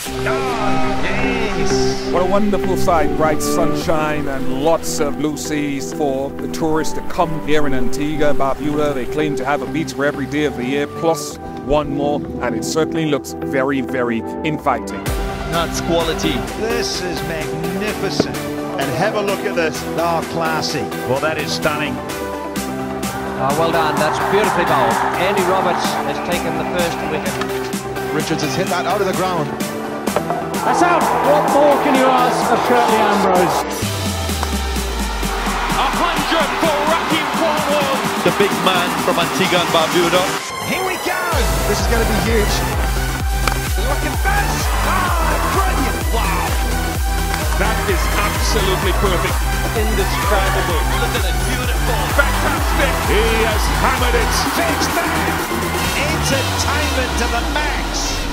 Oh, yes! What a wonderful sight, bright sunshine and lots of blue seas for the tourists to come here in Antigua, Barbuda. They claim to have a beach for every day of the year, plus one more, and it certainly looks very, very inviting. That's quality. This is magnificent. And have a look at this. Oh, classy. Well, that is stunning. Oh, well done. That's beautifully bowled. Andy Roberts has taken the first wicket. Richards has hit that out of the ground. That's out. What more can you ask of Curtly Ambrose? 100 for Raheem Cornwall. The big man from Antigua and Barbuda. Here we go. This is going to be huge. Look at this. Oh, brilliant. Wow. That is absolutely perfect. Indescribable. Look at it, beautiful. Fantastic. He has hammered it. Fix that. Entertainment to the max.